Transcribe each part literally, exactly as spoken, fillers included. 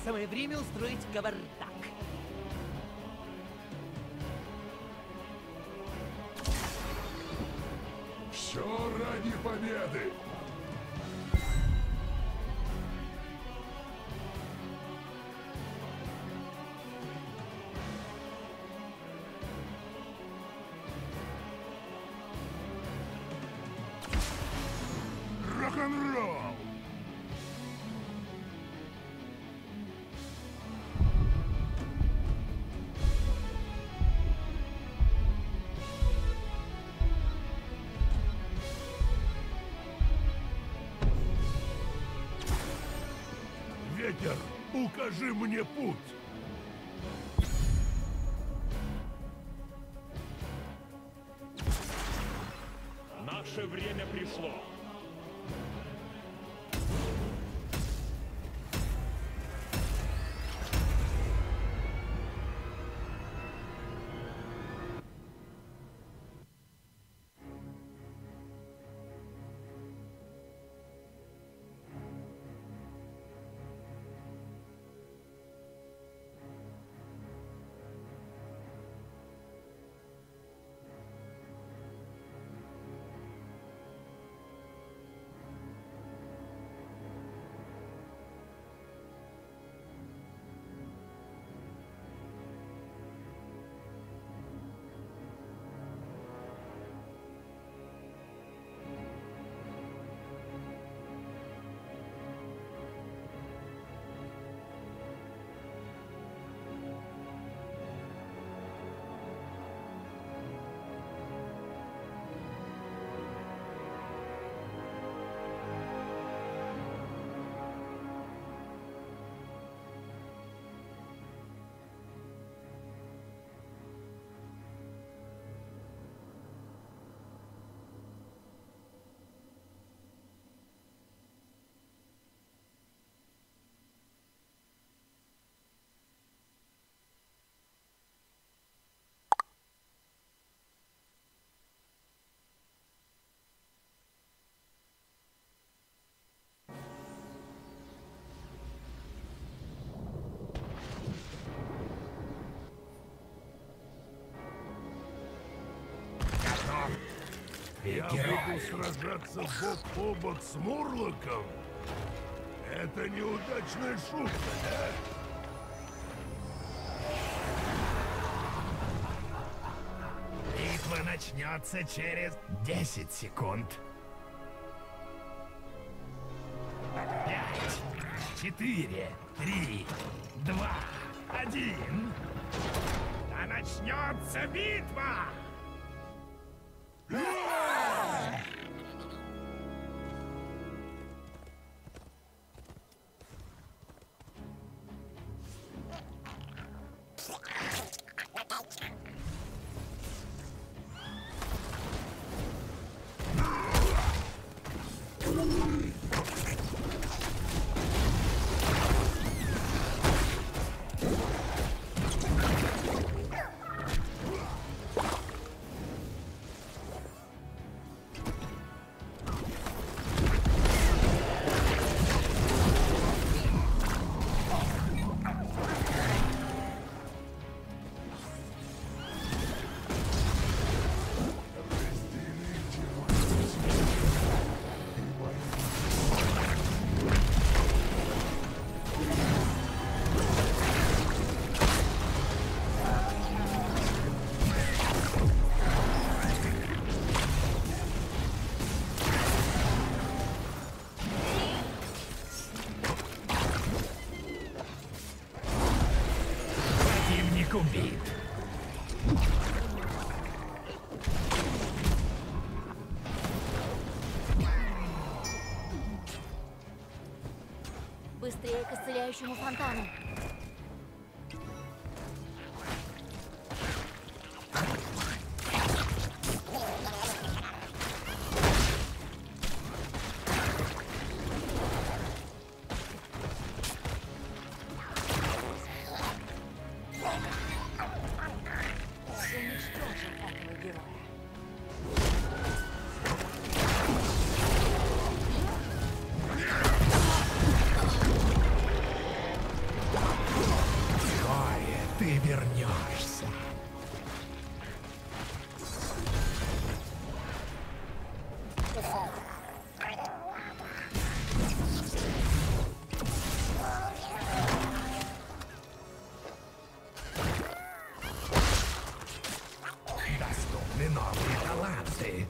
Самое время устроить кавардак. Все ради победы! Рок-н-ролл! Ветер, укажи мне путь! Наше время пришло. Я буду сражаться бок о бок с Мурлоком? Это неудачная шутка, да? Битва начнется через десять секунд. Пять, четыре, три, два, один. Да начнется битва! Убит. Быстрее к исцеляющему фонтану. ты вернешься. Доступны новые таланты.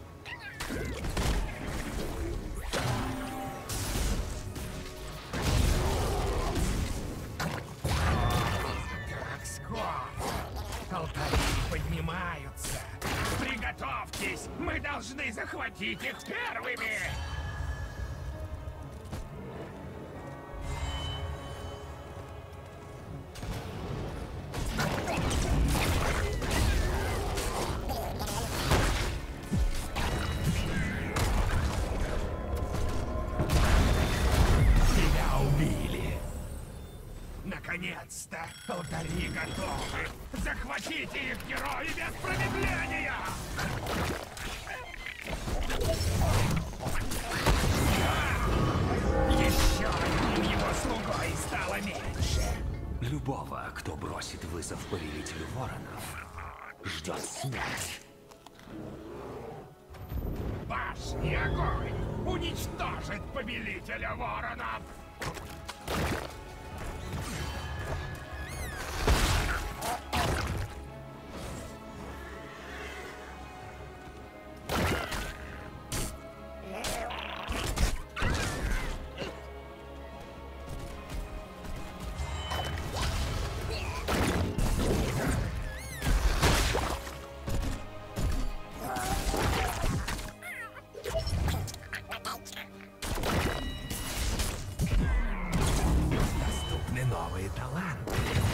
Как скоро алтари поднимаются. Приготовьтесь, мы должны захватить их первыми. Тебя убили. Наконец-то алтари готовы. Захватите их, герои, без промедления! Еще одним его слугой стало меньше. Любого, кто бросит вызов повелителю воронов, ждет смерть. Башни огонь уничтожит повелителя воронов! Доступны новые таланты.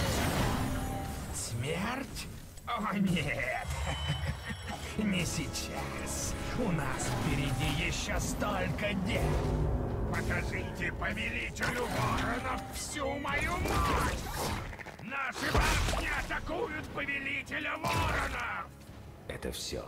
Смерть? О, нет. Не сейчас. У нас впереди еще столько дел. Покажите повелителю воронов всю мою мощь! Наши башни атакуют повелителя воронов! Это все?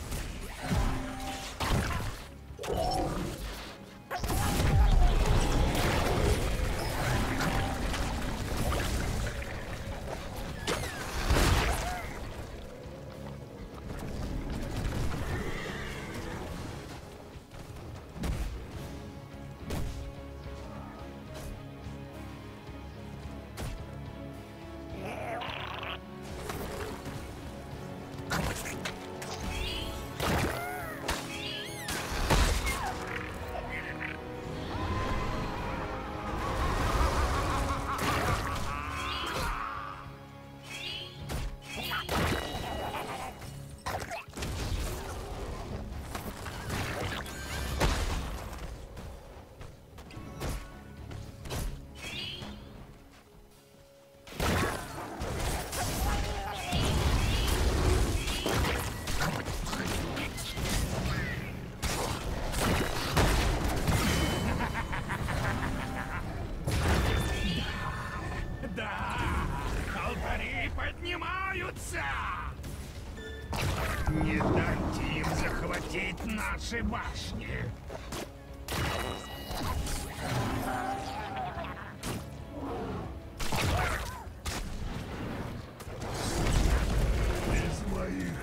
Да! Алтари поднимаются! Не дайте им захватить наши башни! Без моих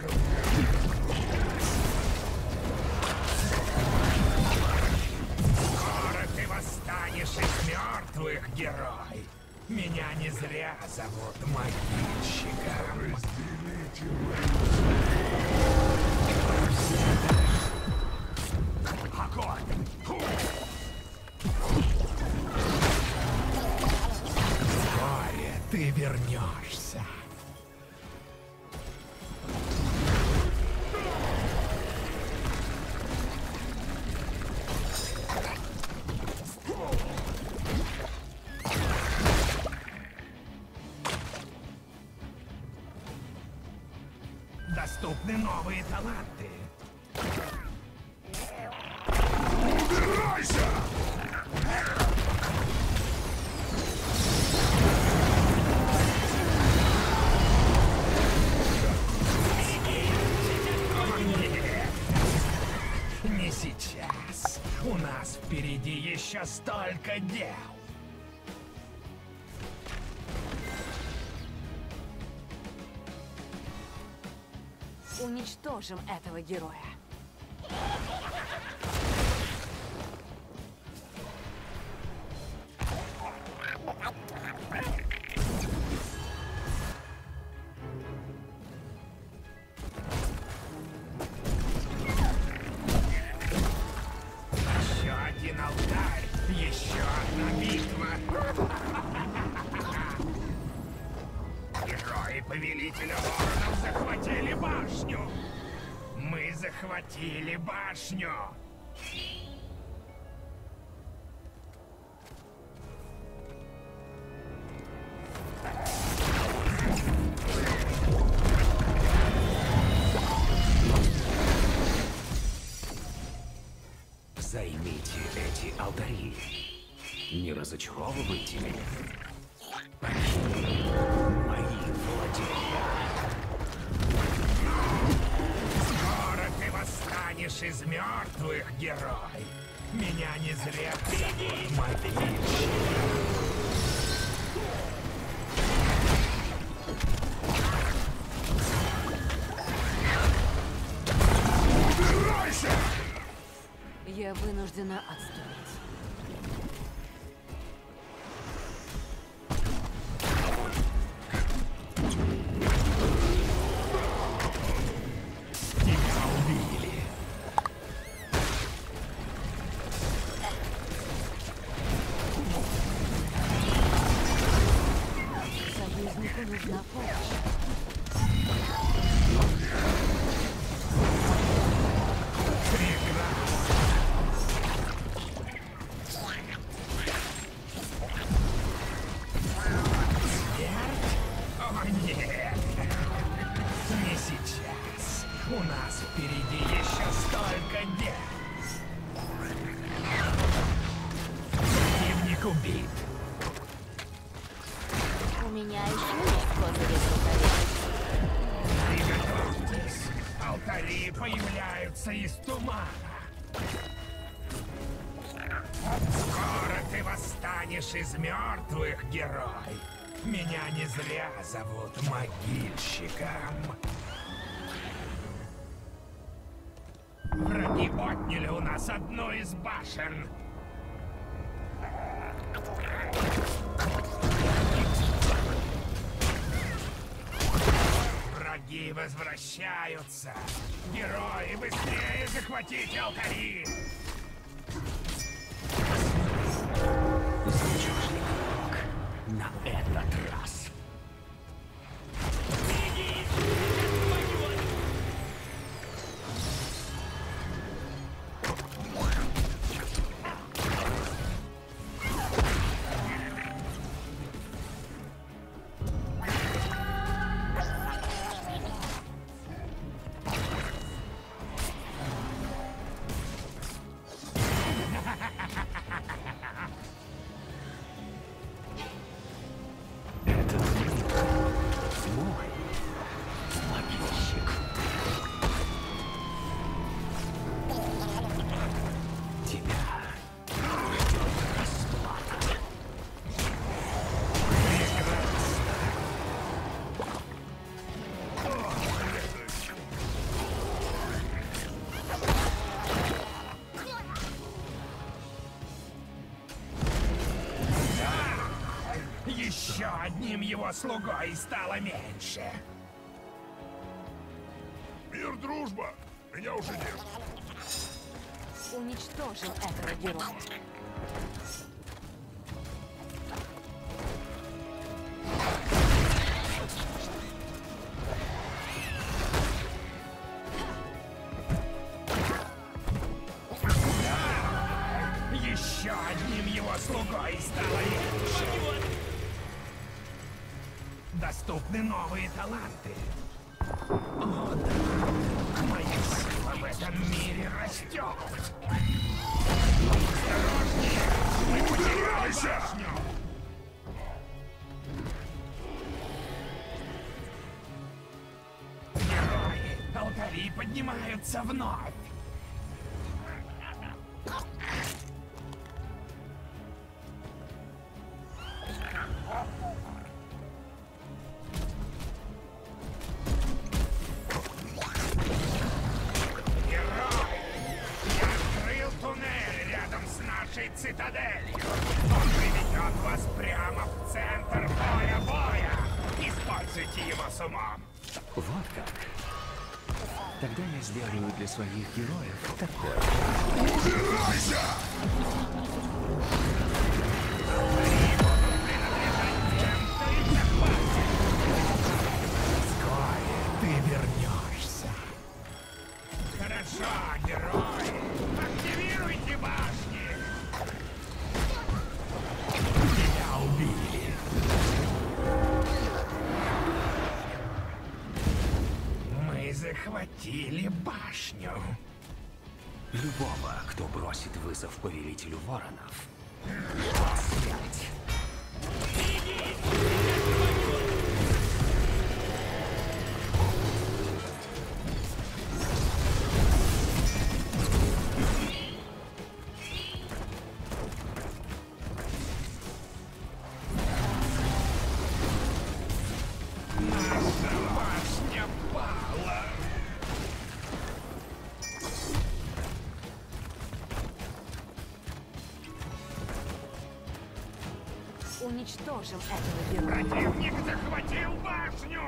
Скоро ты восстанешь из мертвых, герой! Меня не зря зовут могильщиком. разделите Огонь! Фу! Вскоре ты вернешься. Доступны новые таланты. Убирайся! Не сейчас. У нас впереди еще столько дел. Уничтожим этого героя. Еще один алтарь, еще одна битва. Герои Повелителя Воронов захватили башню. Мы захватили башню. Займите эти алтари. Не разочаровывайте меня. Покиньте мои владения. Скоро ты восстанешь из мертвых, герой. Меня не зря зовут могильщик. Я вынуждена отступить. Тебя убили. Союзнику нужна помощь. О, нет. Не сейчас. У нас впереди еще столько дел. Противник убит. У меня еще есть козыри в рукаве. Приготовьтесь. Алтари появляются из тумана. Скоро ты восстанешь из мертвых, герой. Меня не зря зовут могильщиком. Враги отняли у нас одну из башен. Враги возвращаются. Герои, быстрее захватите алтари! Значит, игрок, на этот раз. Этот мир мой, могильщик. Тебя ждет расплата. Еще одним его слугой стало меньше. Мир, дружба! Меня уже нет. Уничтожим этого героя. Еще одним его слугой стало меньше. Доступны новые таланты. О, да. Моя сила в этом мире растет. Осторожнее! Мы потеряли башню! Герои! Алтари поднимаются вновь! цитаделью. Он приведет вас прямо в центр поля боя. Используйте его с умом. Вот как. Тогда я сделаю для своих героев такое. Убирайся! Вскоре ты вернешься. Хорошо, герои. Активируйте башни. Тебя убили. Мы захватили башню. Любого, кто бросит вызов повелителю воронов. Смерть. Наша башня пала. Уничтожим этого героя. Противник захватил башню.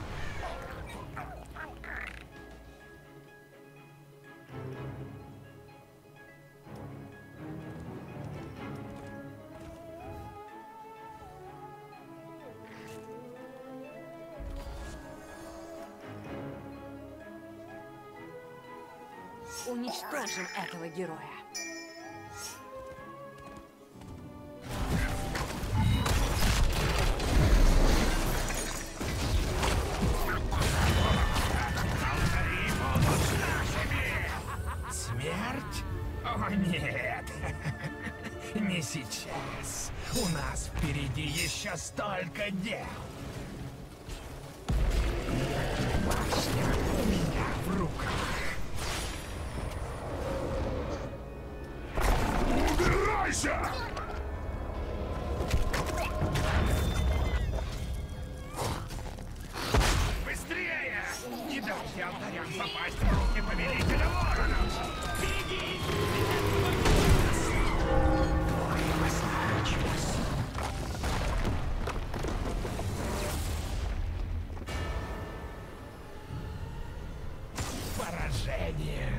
Уничтожим этого героя. Смерть? О, нет. Не сейчас. У нас впереди еще столько дел. Башня у меня в руках. Убирайся! Быстрее! Не дайте алтарям попасть в руки повелителя воронов! Беги! Поражение!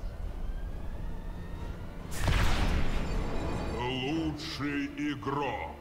Лучший игрок.